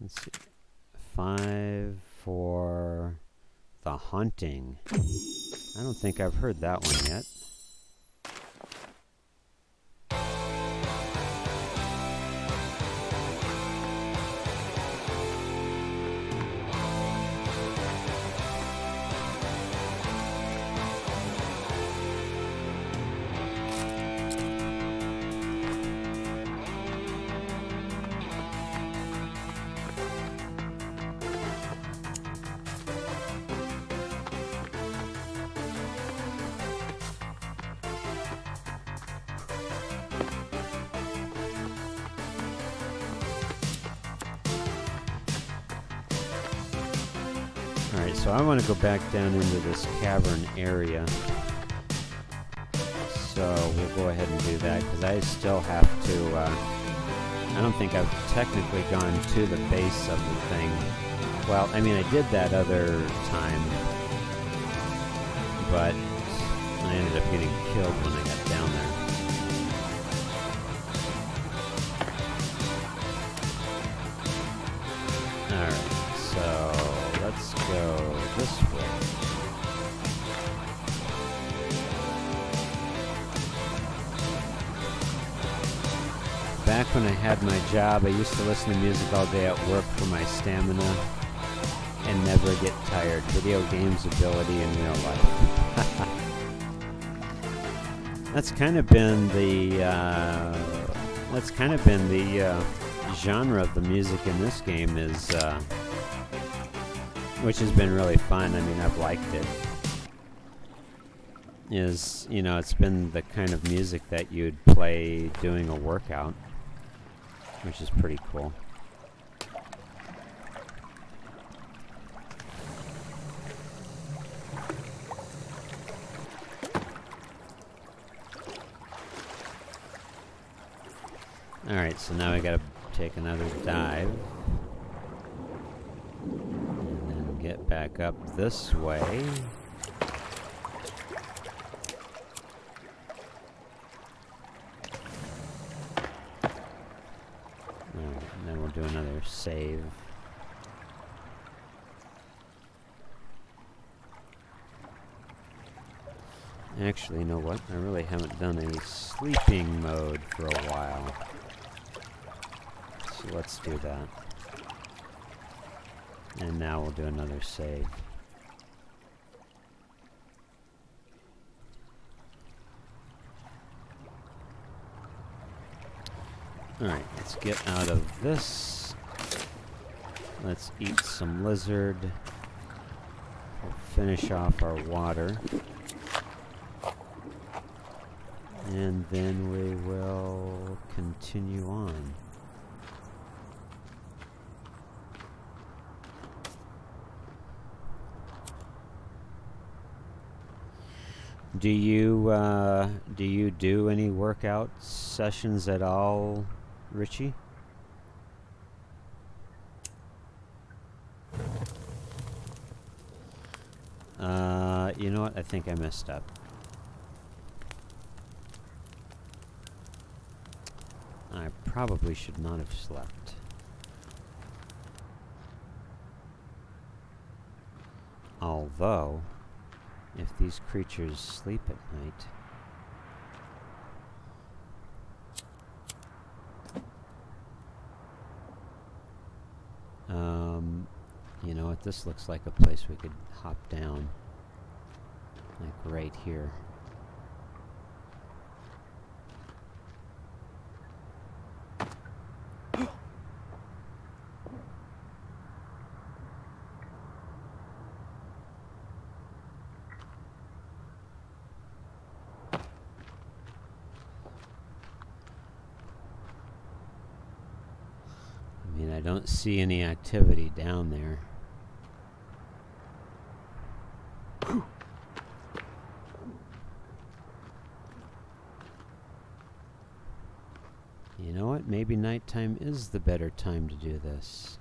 Let's see. 5 for The Haunting. I don't think I've heard that one yet. Alright, so I want to go back down into this cavern area. So we'll go ahead and do that, because I still have to, I don't think I've technically gone to the base of the thing. Well, I mean, I did that other time, but I ended up getting killed when I got down there. Alright, so let's go this way. Back when I had my job, I used to listen to music all day at work for my stamina and never get tired. Video games ability in real life. That's kind of been the genre of the music in this game, is which has been really fun. I mean, I've liked it. Is, you know, it's been the kind of music that you'd play doing a workout, which is pretty cool. Alright, so now we gotta take another dive. And then get back up this way. Alright, and then we'll do another save. Actually, you know what? I really haven't done a sleeping mode for a while. So let's do that. And now we'll do another save. Alright, let's get out of this. Let's eat some lizard. We'll finish off our water. And then we will continue on. Do you do any workout sessions at all, Richie? You know what? I think I messed up. I probably should not have slept. Although, if these creatures sleep at night, you know what, this looks like a place we could hop down, like right here. I mean, I don't see any activity down there. You know what? Maybe nighttime is the better time to do this.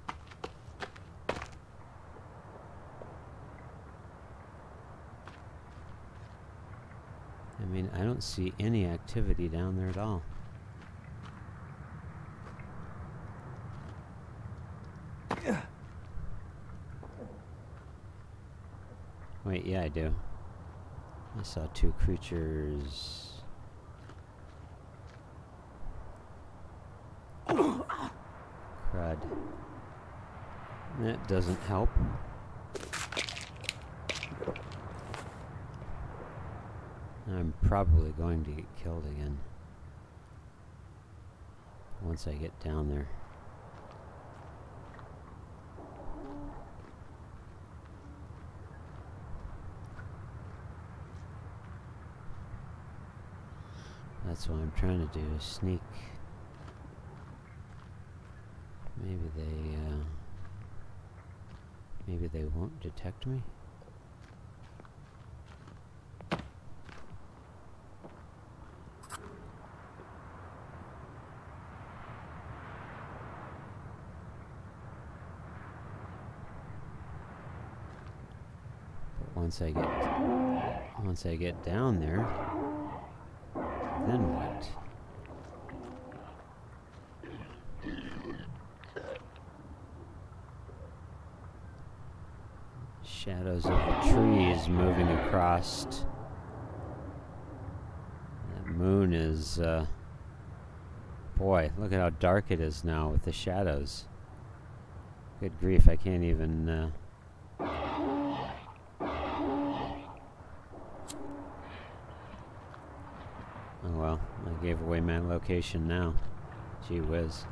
I mean, I don't see any activity down there at all. Wait, yeah, I do. I saw two creatures. Crud. That doesn't help. I'm probably going to get killed again once I get down there. That's what I'm trying to do, is sneak. Maybe they won't detect me. But once I get down there, then what? Shadows of the trees moving across. That moon is, boy, look at how dark it is now with the shadows. Good grief, I can't even, oh well, I gave away my location now. Gee whiz.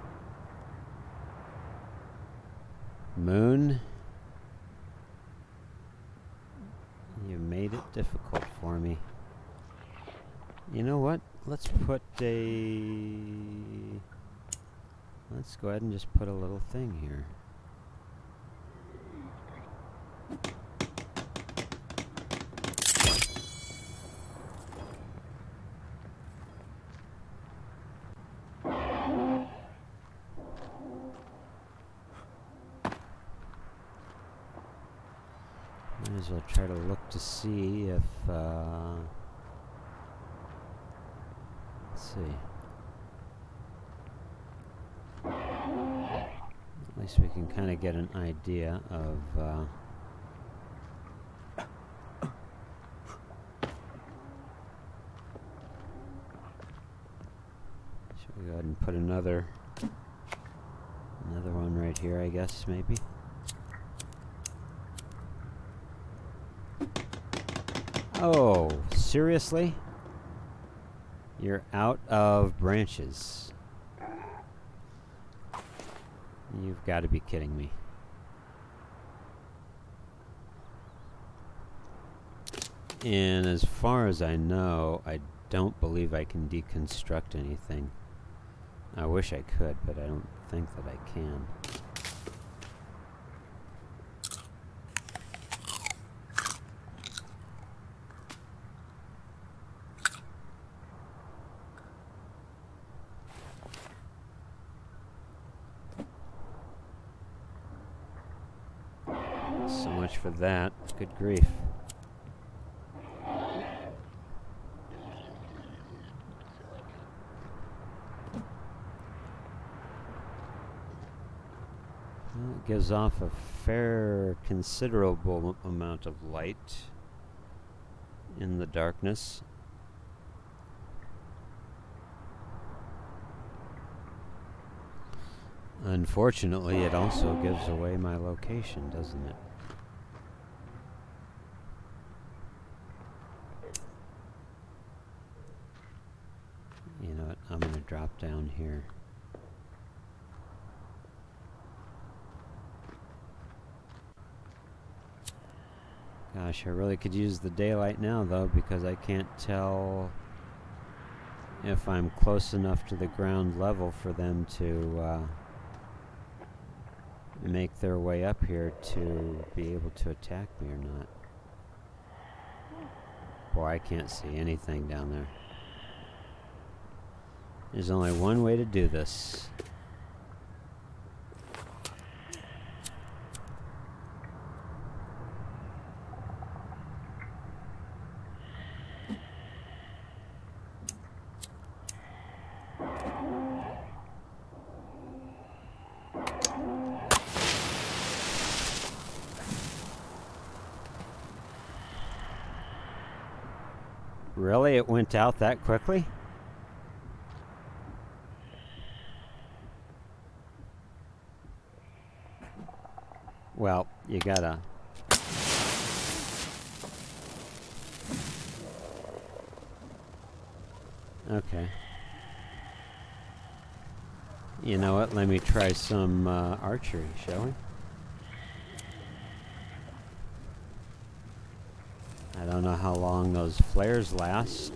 Moon? You made it difficult for me. You know what? Let's go ahead and just put a little thing here. Might as well try to look to see if, let's see. At least we can kind of get an idea of, should we go ahead and put another one right here, I guess, maybe? Oh, seriously? You're out of branches. You've got to be kidding me. And as far as I know, I don't believe I can deconstruct anything. I wish I could, but I don't think that I can. So much for that. Good grief. Well, it gives off a considerable amount of light in the darkness. Unfortunately, it also gives away my location, doesn't it? You know what? I'm going to drop down here. Gosh, I really could use the daylight now, though, because I can't tell if I'm close enough to the ground level for them to make their way up here to be able to attack me or not. Boy, I can't see anything down there. There's only one way to do this. Really? It went out that quickly? Well, you gotta... Okay. You know what? Let me try some archery, shall we? I don't know how long those flares last.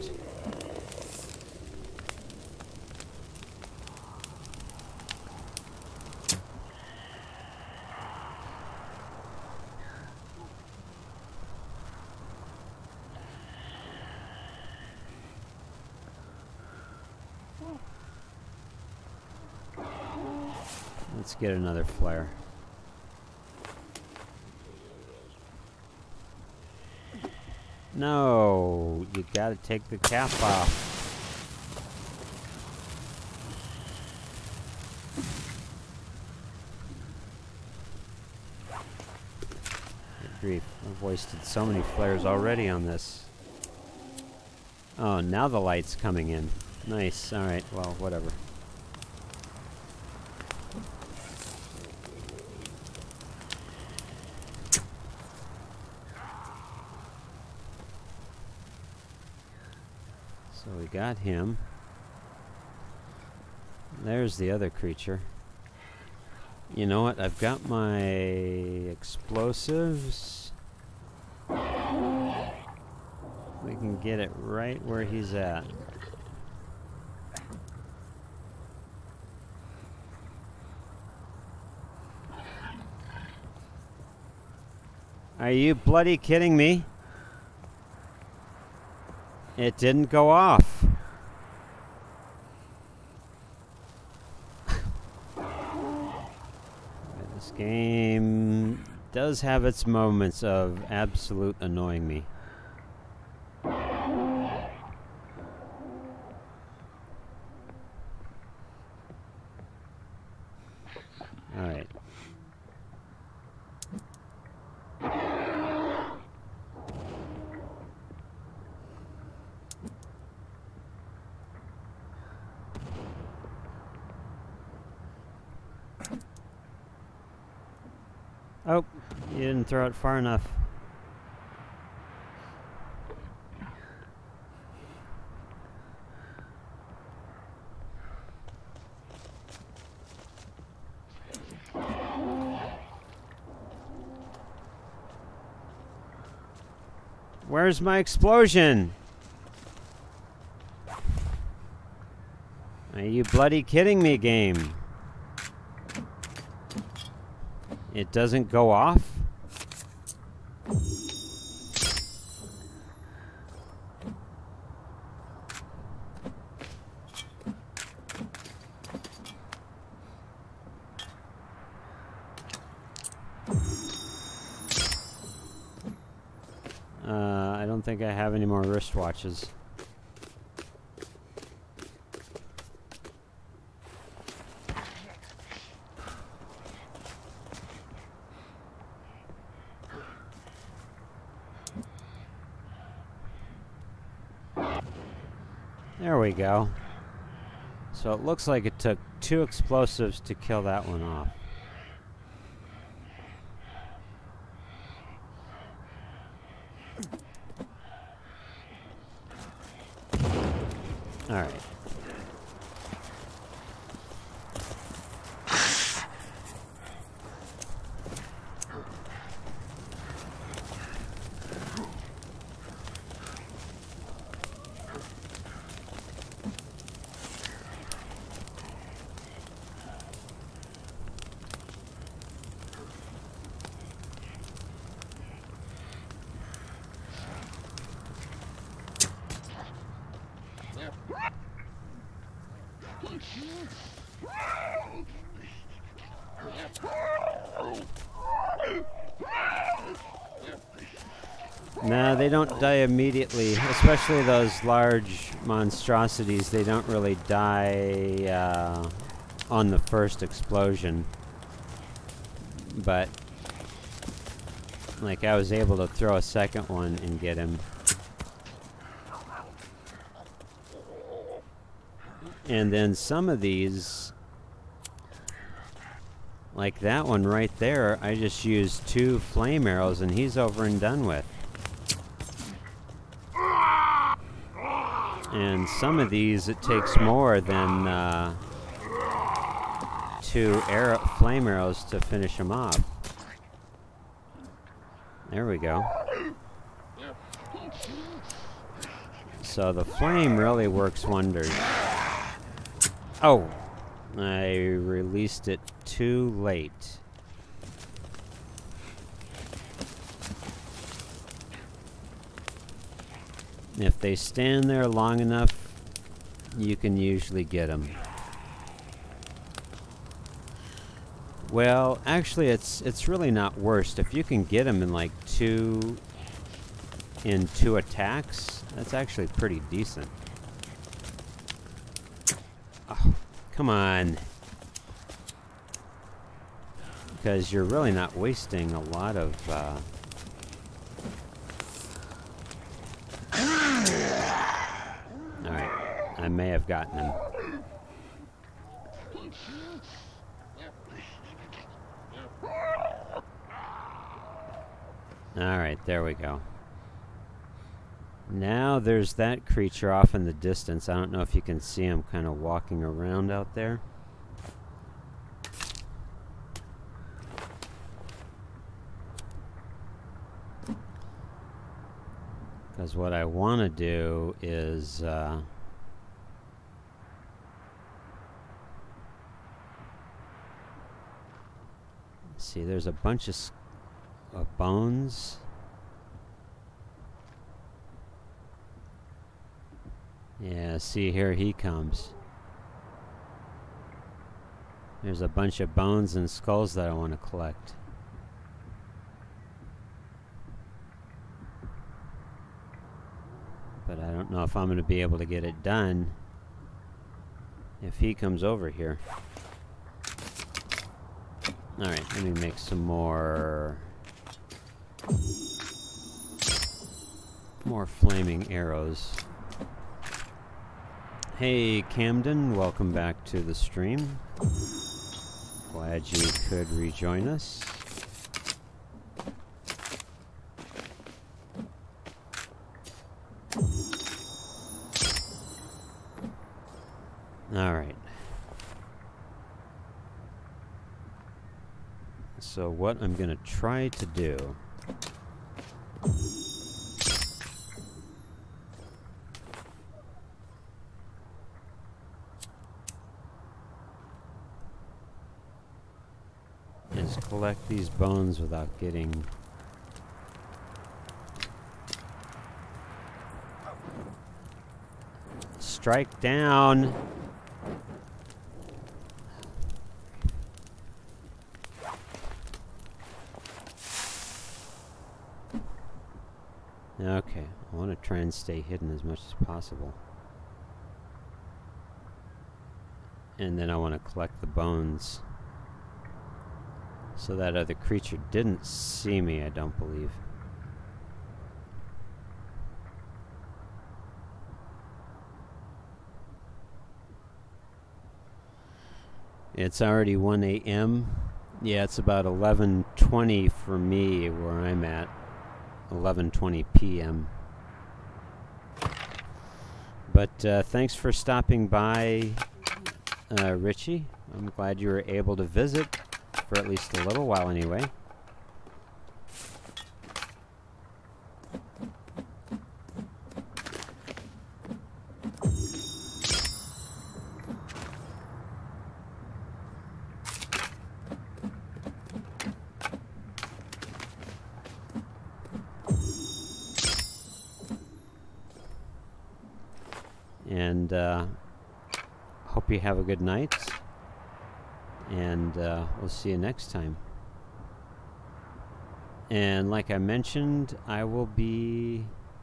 Let's get another flare. No, you gotta take the cap off. Good grief, I've wasted so many flares already on this. Oh, now the light's coming in. Nice, alright, well, whatever. So we got him. There's the other creature. You know what? I've got my explosives. We can get it right where he's at. Are you bloody kidding me? It didn't go off. This game does have its moments of absolute annoying me. Alright. Oh, you didn't throw it far enough. Where's my explosion? Are you bloody kidding me, game? It doesn't go off? I don't think I have any more wristwatches. There we go. So it looks like it took 2 explosives to kill that one off. All right. No, they don't die immediately, especially those large monstrosities. They don't really die on the first explosion. But, like, I was able to throw a second one and get him. And then some of these, like that one right there, I just used 2 flame arrows and he's over and done with. And some of these, it takes more than 2 flame arrows to finish them off. There we go. So the flame really works wonders. Oh! I released it too late. If they stand there long enough, you can usually get them. Well, actually, it's really not worst. If you can get them in like 2 attacks, that's actually pretty decent. Oh, come on. Because you're really not wasting a lot of Alright, I may have gotten him. Alright, there we go. Now there's that creature off in the distance. I don't know if you can see him kind of walking around out there. Because what I want to do is see, there's a bunch of bones. Yeah, see, here he comes. There's a bunch of bones and skulls that I want to collect. But I don't know if I'm going to be able to get it done if he comes over here. Alright, let me make some more flaming arrows. Hey Camden, welcome back to the stream. Glad you could rejoin us. Alright. So what I'm going to try to do is collect these bones without getting strike down. Okay, I want to try and stay hidden as much as possible. And then I want to collect the bones so that other creature didn't see me, I don't believe. It's already 1 a.m. Yeah, it's about 11:20 for me where I'm at. 11:20 p.m. But thanks for stopping by, Richie. I'm glad you were able to visit for at least a little while anyway. And hope you have a good night. And we'll see you next time. And like I mentioned, I will be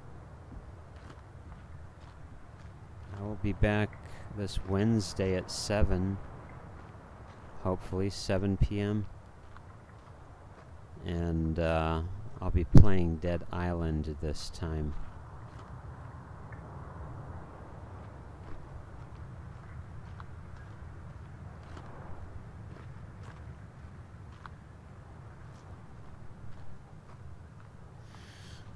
back this Wednesday at 7. Hopefully 7 p.m. And I'll be playing Dead Island this time.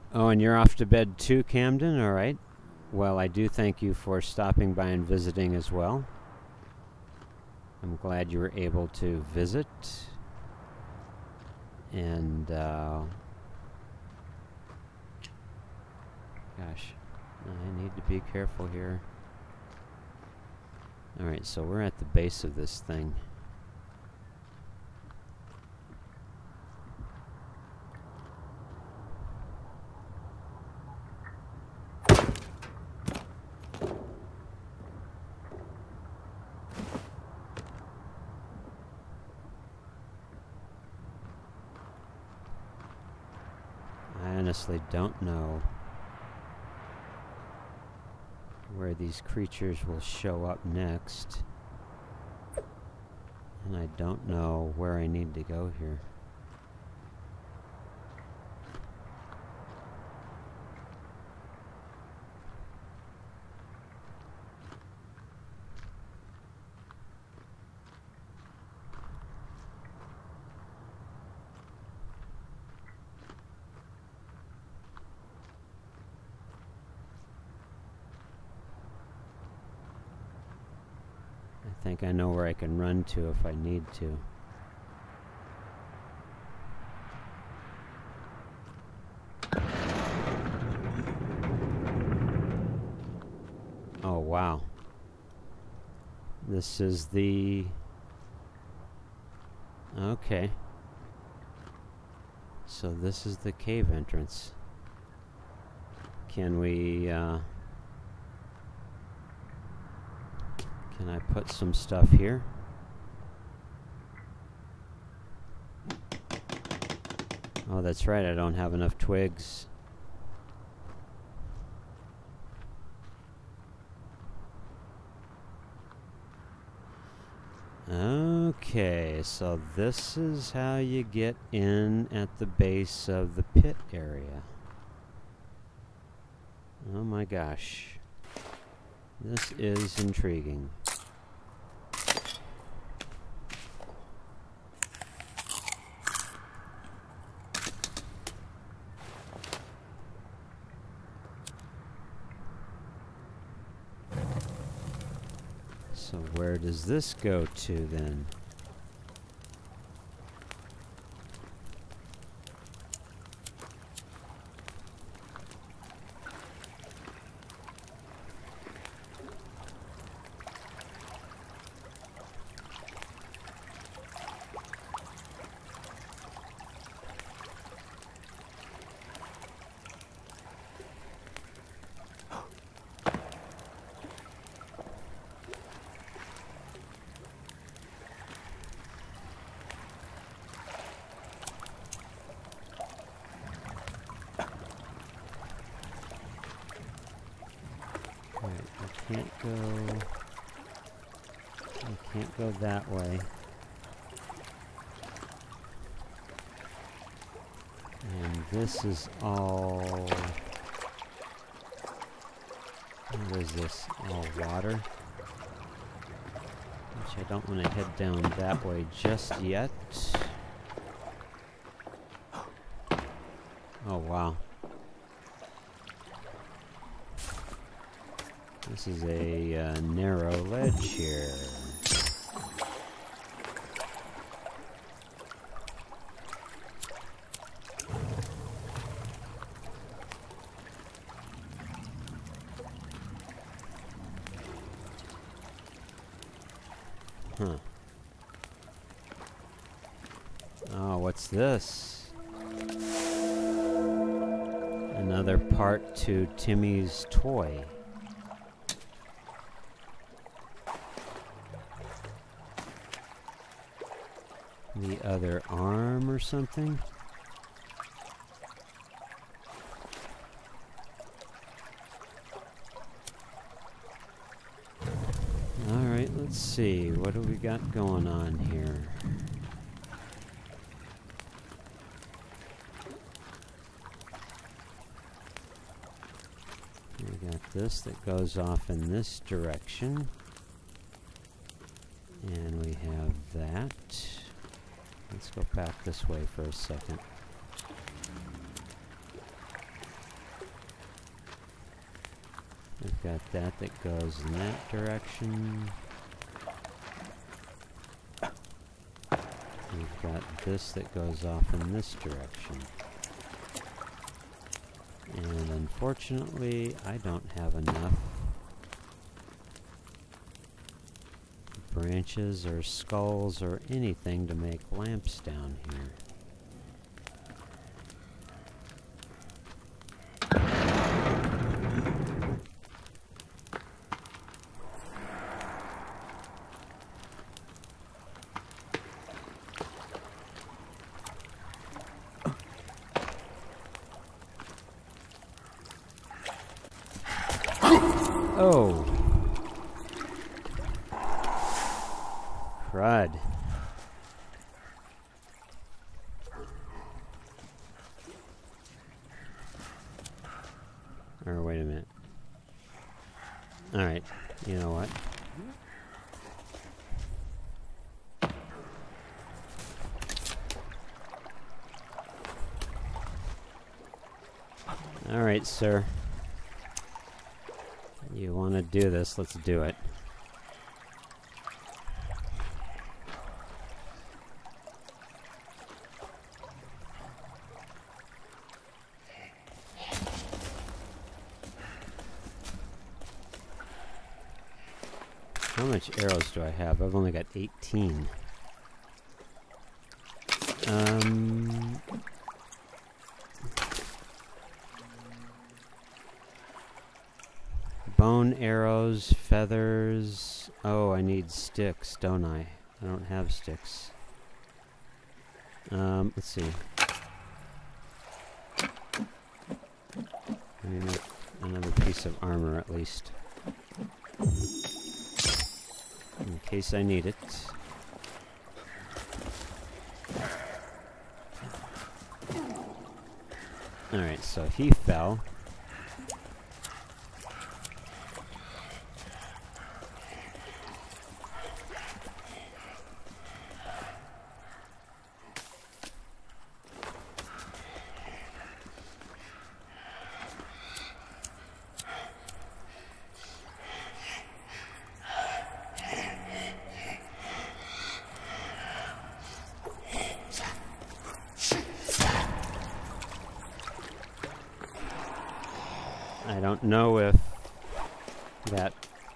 Oh, and you're off to bed too, Camden? All right. Well, I do thank you for stopping by and visiting as well. I'm glad you were able to visit. And, gosh, I need to be careful here. All right, so we're at the base of this thing. I honestly don't know where these creatures will show up next. And I don't know where I need to go here. I think I know where I can run to if I need to. Oh, wow. This is the... Okay. So this is the cave entrance. Can we, can I put some stuff here? Oh, that's right, I don't have enough twigs. Okay, so this is how you get in at the base of the pit area. Oh my gosh. This is intriguing. So where does this go to then? I can't go that way. And this is all... What is this? All water? Which I don't want to head down that way just yet. Oh, wow. This is a narrow ledge here. Huh. Oh, what's this? Another part to Timmy's toy. The other arm or something? Alright, let's see. What do we got going on here? We got this that goes off in this direction. And we have that. Let's go back this way for a second. We've got that goes in that direction. We've got this that goes off in this direction. And unfortunately, I don't have enough branches or skulls or anything to make lamps down here. Oh! Crud. Or wait a minute. Alright, you know what? Alright, sir. You want to do this, let's do it. How much arrows do I have? I've only got 18. Bone arrows, feathers. Oh, I need sticks, don't I? I don't have sticks. Let's see. I need another piece of armor at least. In case I need it. Alright, so he fell. I don't know if that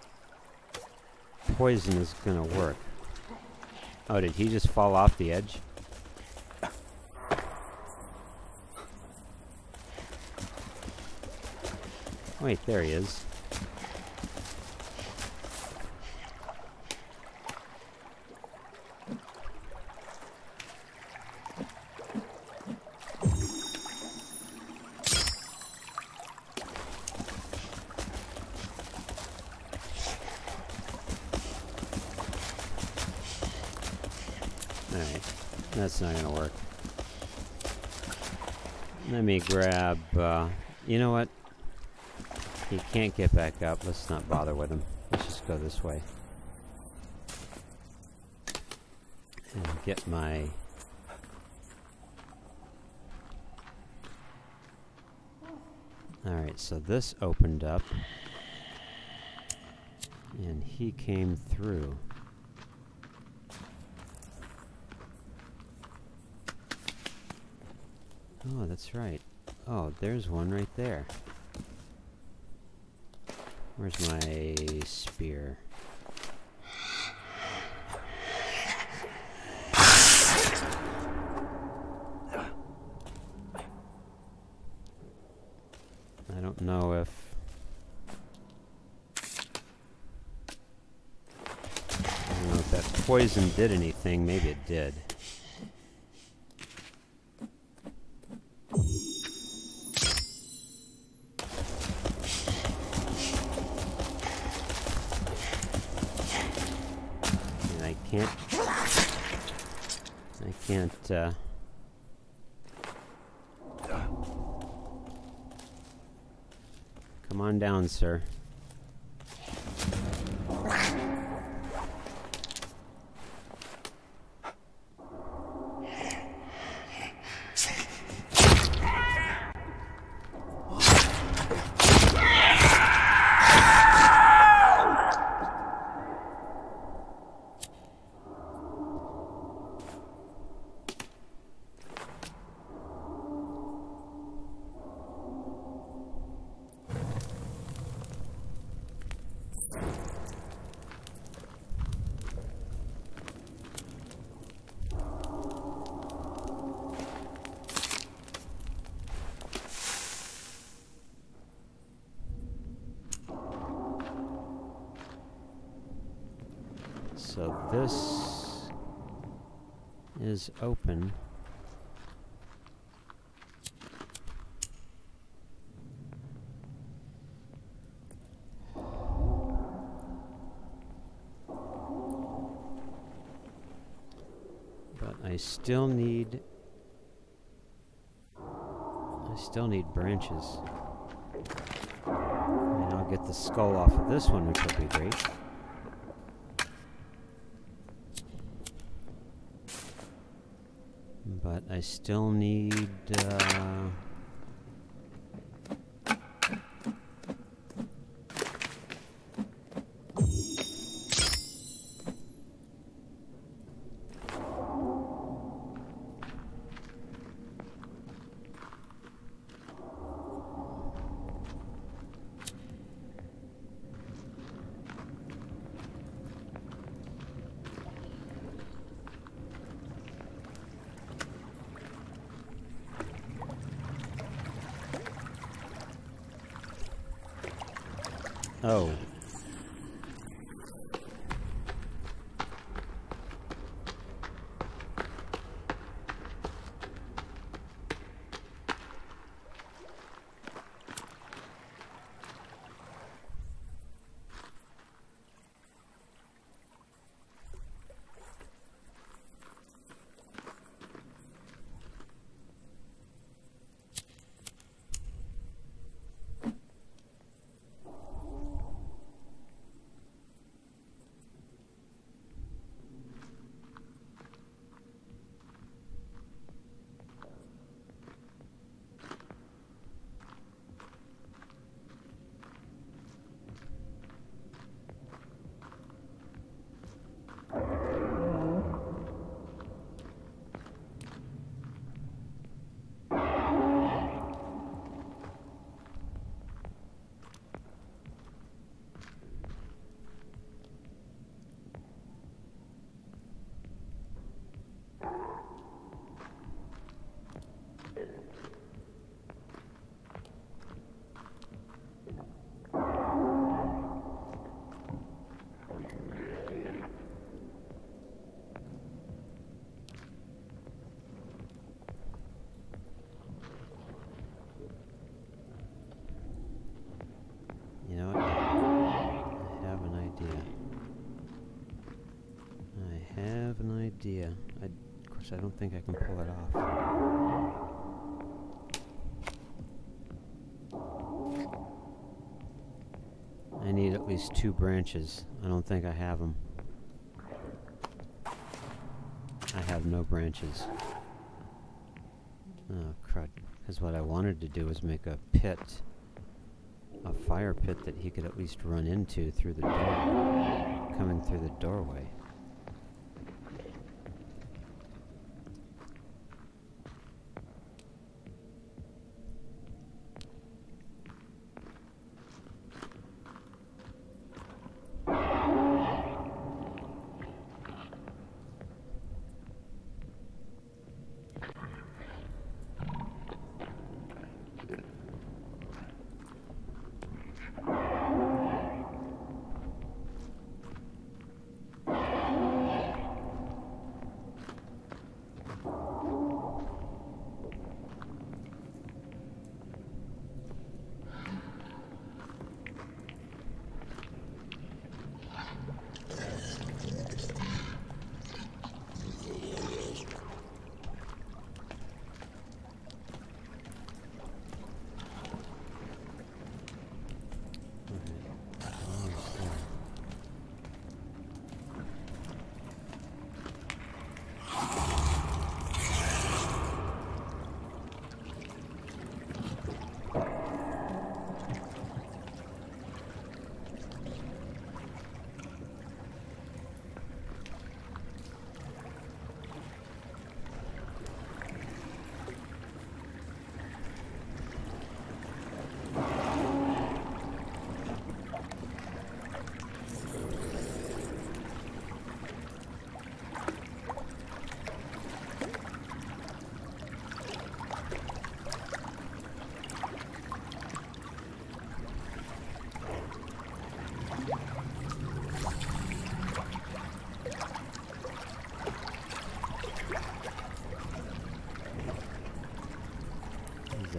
poison is gonna work. Oh, did he just fall off the edge? Wait, there he is. Alright, that's not gonna work. Let me grab, you know what? He can't get back up, let's not bother with him. Let's just go this way. And get my... Alright, so this opened up. And he came through. Oh, that's right. Oh, there's one right there. Where's my spear? I don't know if... I don't know if that poison did anything. Maybe it did. I can't, come on down, sir. So this is open. But I still need branches. And I'll get the skull off of this one, which will be great. But I still need oh. You know what? I have an idea. I have an idea. Of course, I don't think I can pull it off. I need at least 2 branches. I don't think I have them. I have no branches. Oh, crud. Because what I wanted to do was make a pit. A fire pit that he could at least run into through the door, coming through the doorway.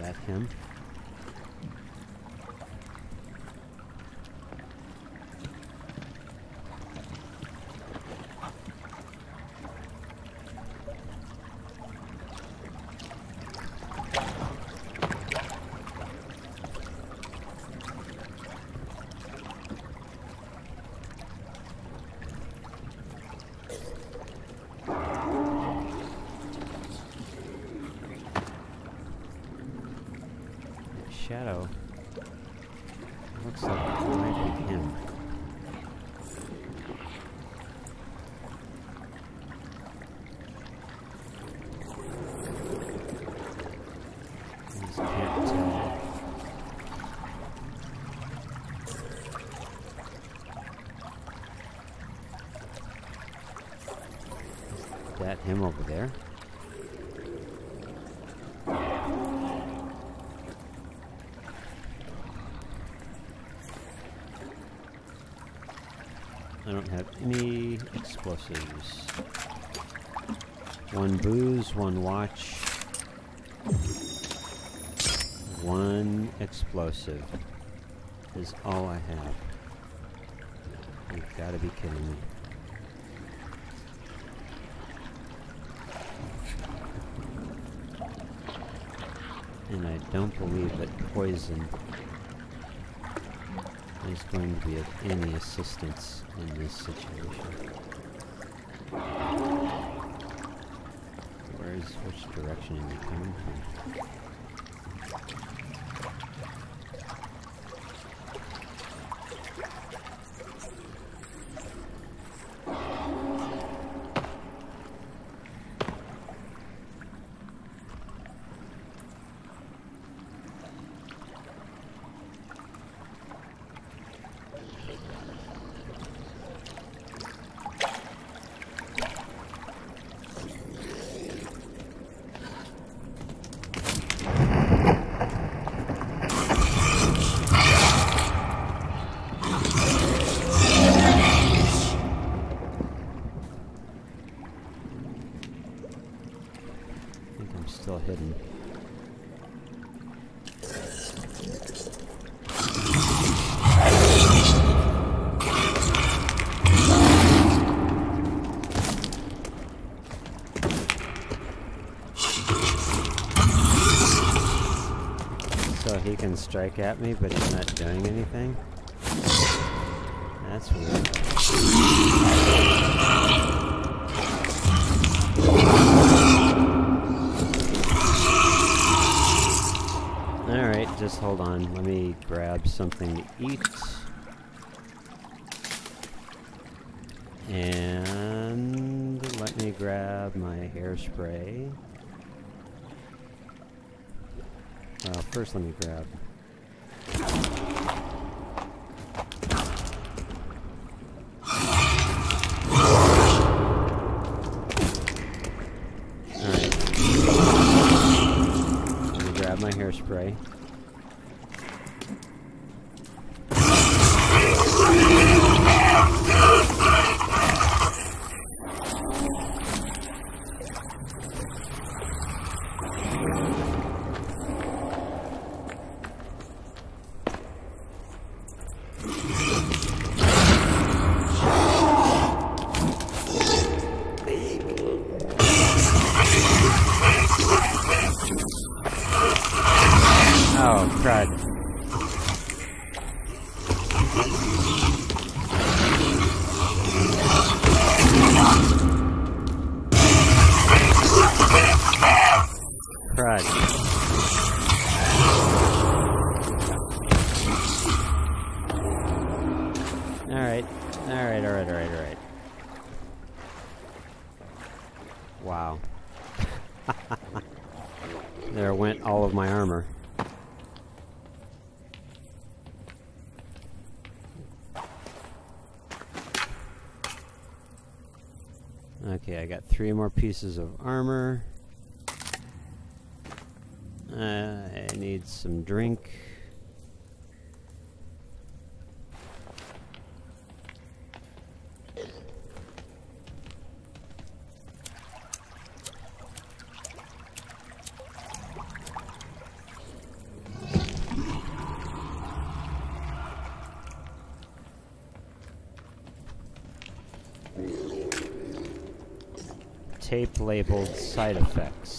that him? Shadow. Looks like it might be him. I just can't tell. Is that him over there? I don't have any explosives. One booze, one watch, one explosive is all I have. You've got to be kidding me. And I don't believe that poison is going to be of any assistance in this situation. Which direction are you coming from? Still hidden. So he can strike at me, but he's not doing anything? That's weird. Alright, just hold on. Let me grab something to eat. And let me grab my hairspray. Well, first let me grab... my hairspray. Oh, crud. Crud. Alright. Wow. There went all of my armor. Okay, I got 3 more pieces of armor. I need some drink. tape labeled side effects.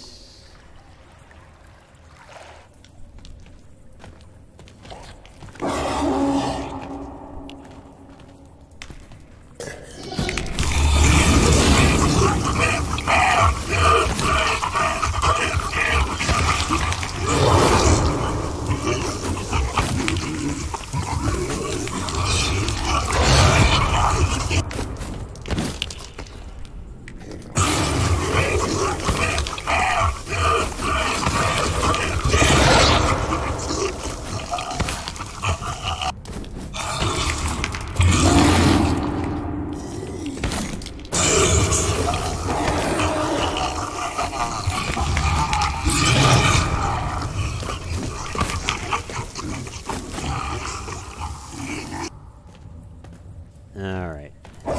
Alright.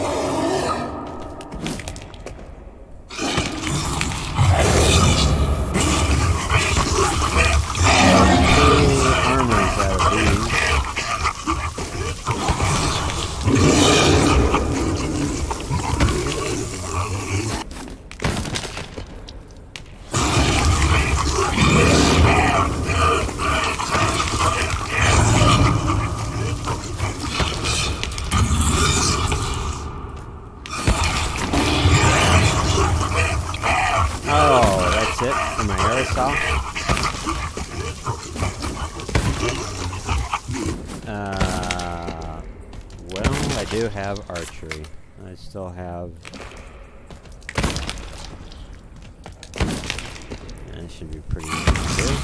Armors out of these. Oh, that's it for my aerosol. Well, I do have archery. I still have... That should be pretty easy to do.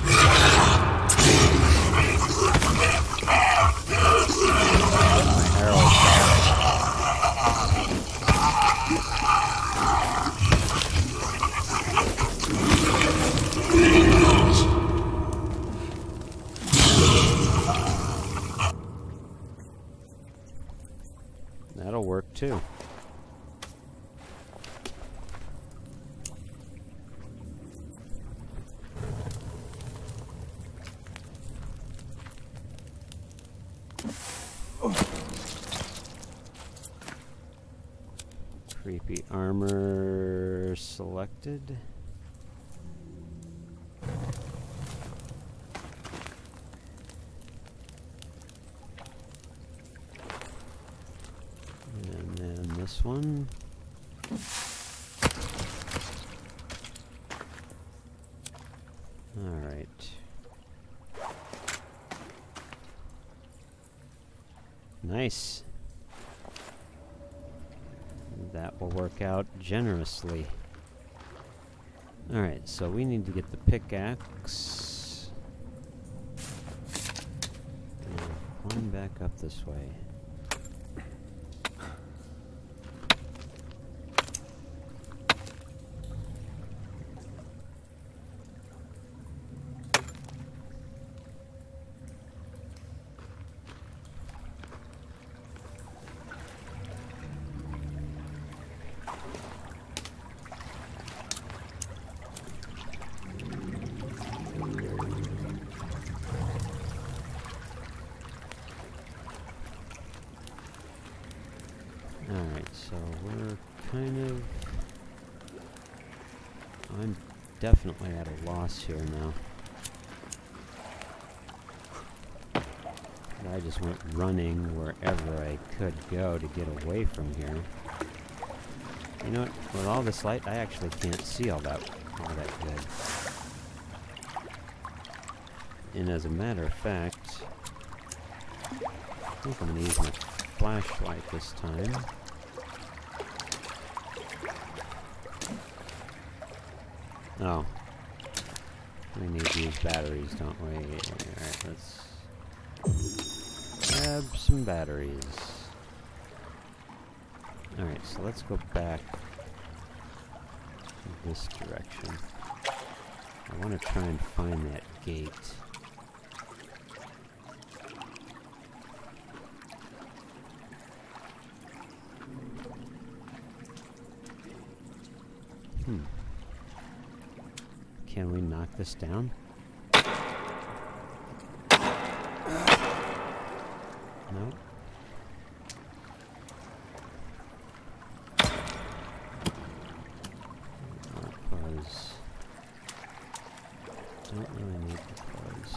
My aerosol. That'll work too. Creepy armor selected. And then this one. All right. Nice. That will work out generously. Alright, so we need to get the pickaxe. And climb back up this way. Alright, so we're kind of... I'm definitely at a loss here now. I just went running wherever I could go to get away from here. You know what? With all this light, I actually can't see all that good. And as a matter of fact, I think I'm going to use my flashlight this time. Oh. We need to use batteries, don't we? Alright, let's grab some batteries. Alright, so let's go back this direction. I want to try and find that gate. Can we knock this down? No? don't really need the clothes.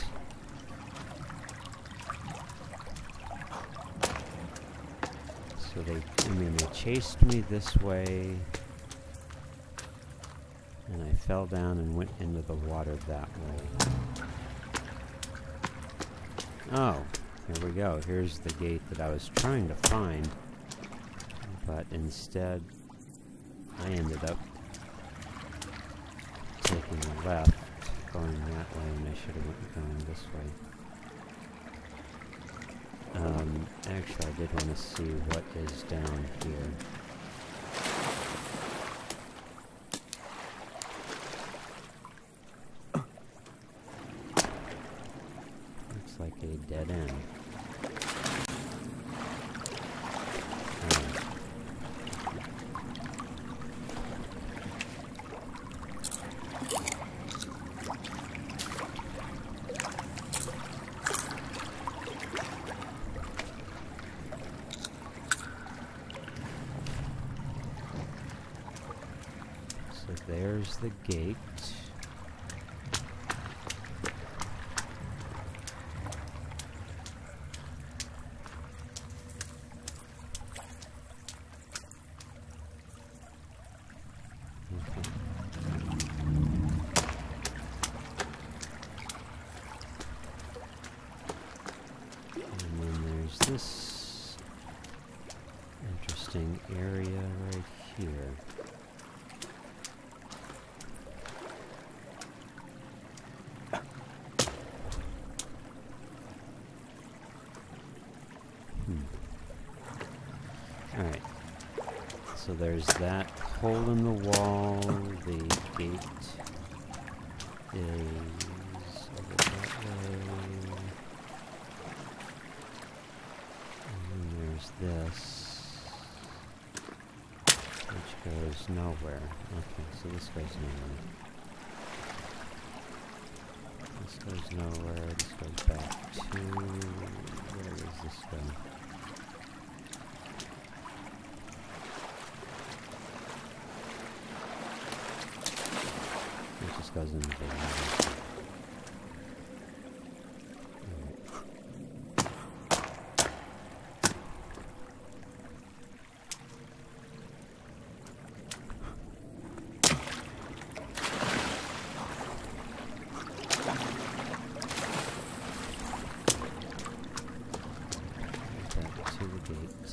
So they chased me this way, and I fell down and went into the water that way. Oh, here we go. Here's the gate that I was trying to find, but instead I ended up taking a left, going that way, and I should have went going this way. Actually, I did want to see what is down here. Looks like a dead end. So there's the gate. And then there's this interesting area right here. Alright, so there's that hole in the wall, the gate is over that way, and then there's this, which goes nowhere. Okay, so this goes nowhere. This goes nowhere, this goes back to, where does this go? It just goes into the water. Back to the gate.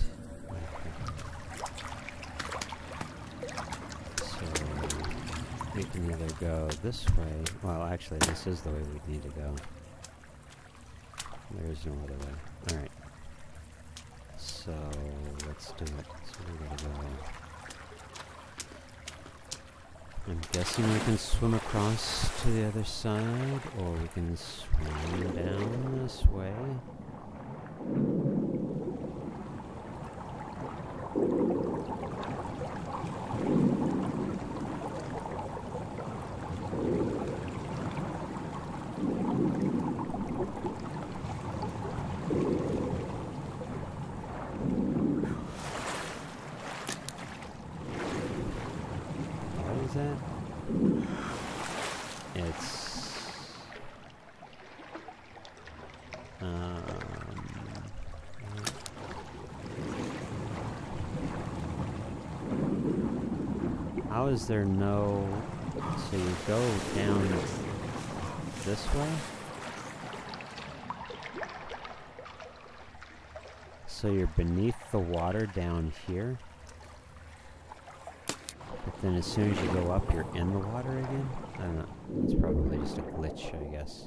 We can either go this way. Well, actually, this is the way we need to go. There is no other way. Alright. So, let's do it. So we're gonna go. I'm guessing we can swim across to the other side, or we can swim down this way. That? It's how is there no, so you go down this way? So you're beneath the water down here? But then as soon as you go up, you're in the water again? I don't know. It's probably just a glitch, I guess.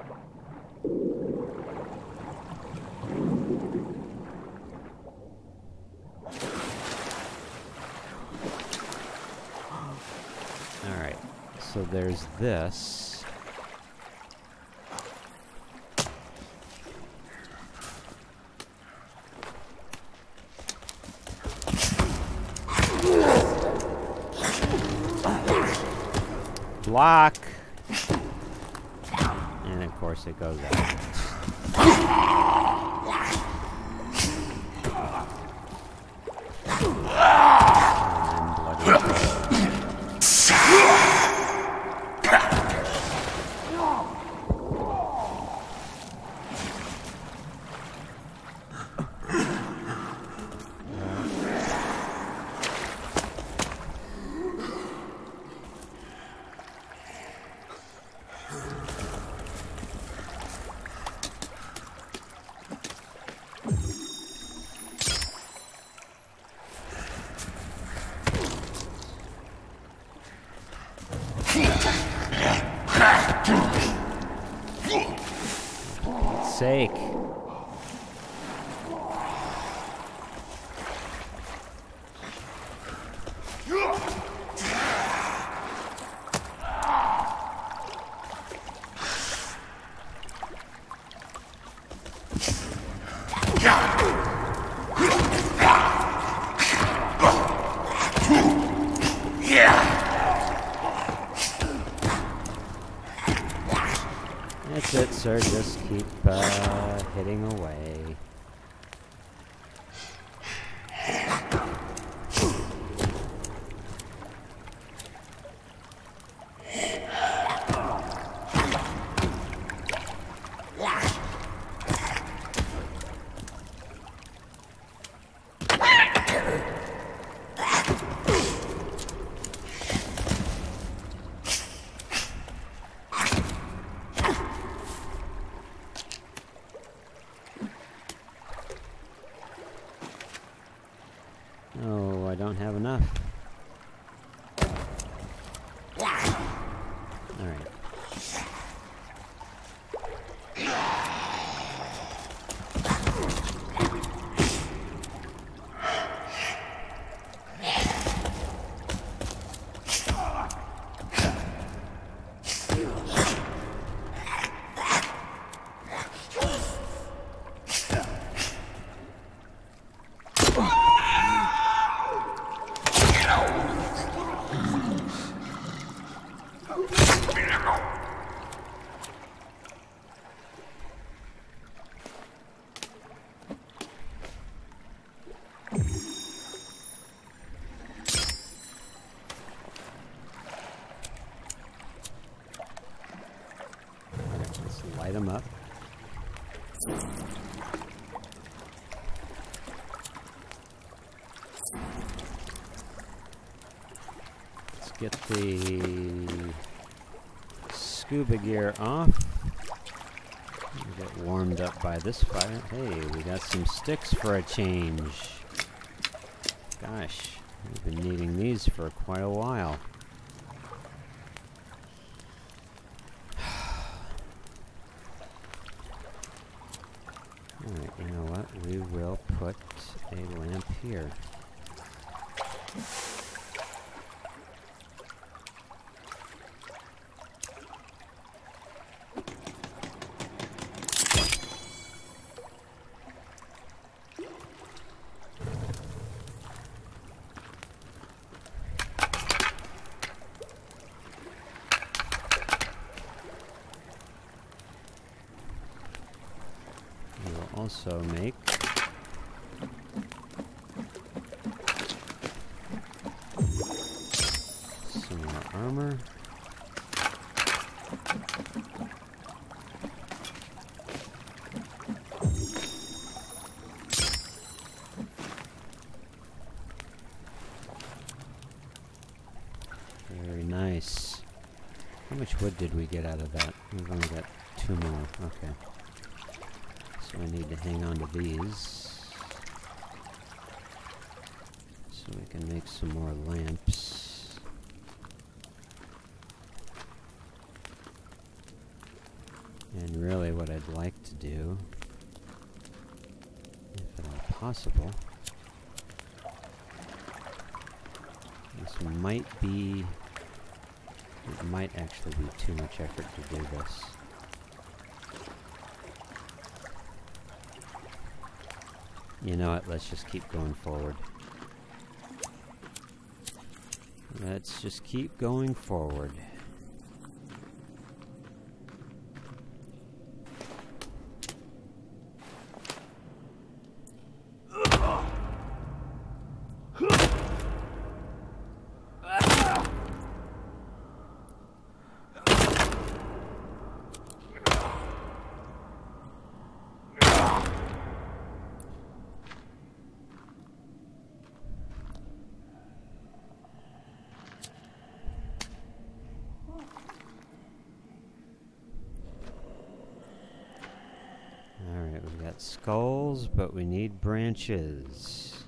Alright, so there's this. Block! And of course it goes out. And bloody Sake. That's it, sir. Just keep hitting away. Oh, I don't have enough. Alright. Light them up. Let's get the scuba gear off. Get warmed up by this fire. Hey, we got some sticks for a change. Gosh, we've been needing these for quite a while. Alright, you know what? We will put a lamp here. Also make some more armor. Very nice. How much wood did we get out of that? We've only got 2 more. Okay. So I need to hang on to these so we can make some more lamps. And really what I'd like to do, if at all possible, this might be, it might actually be too much effort to do this. You know what, let's just keep going forward. Let's just keep going forward. Skulls, but we need branches.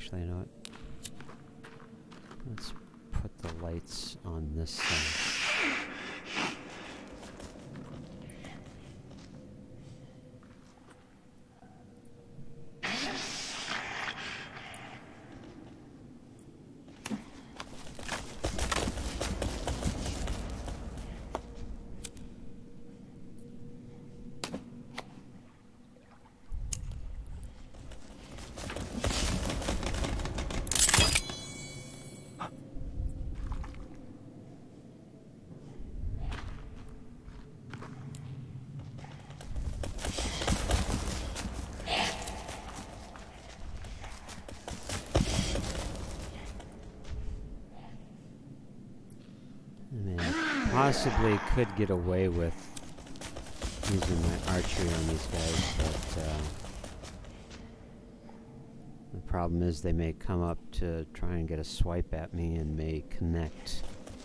Actually, you know what? Let's put the lights on this thing. Possibly could get away with using my archery on these guys, but the problem is they may come up to try and get a swipe at me and may connect.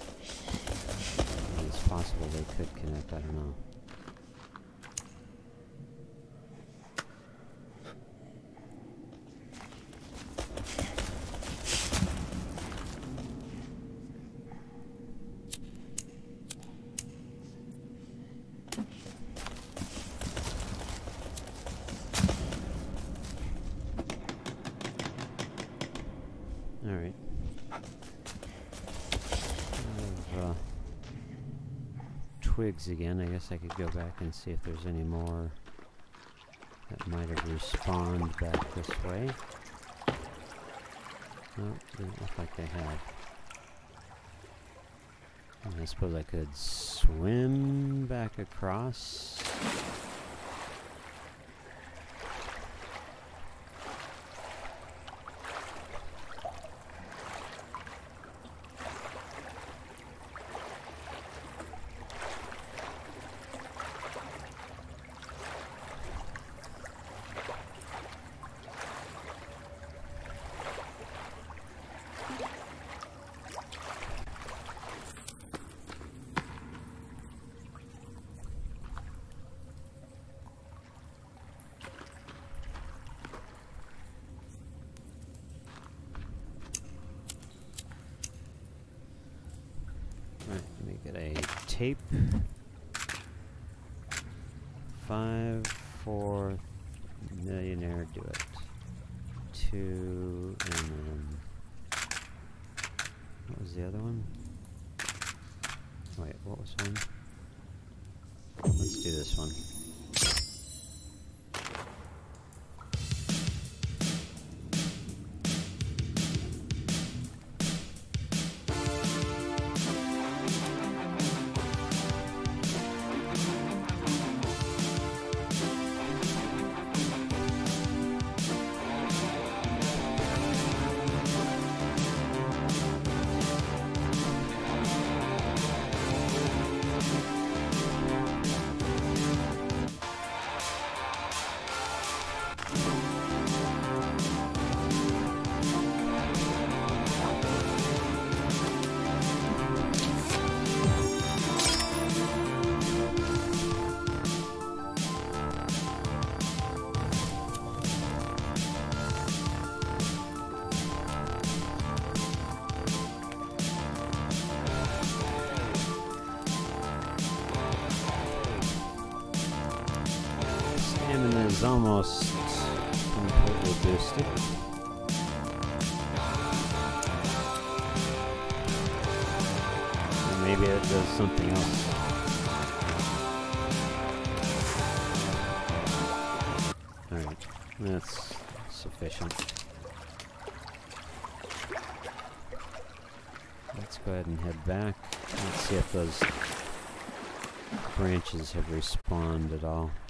It's possible they could connect, I don't know. Alright. Twigs again. I guess I could go back and see if there's any more that might have respawned back this way. No, didn't look like they had. And I suppose I could swim back across. Tape 5-4 millionaire do it 2 and then what was the other one? Wait, what was one? Let's do this one. Is almost completely boosted. Or maybe it does something else. Alright, that's sufficient. Let's go ahead and head back. Let's see if those branches have respawned at all.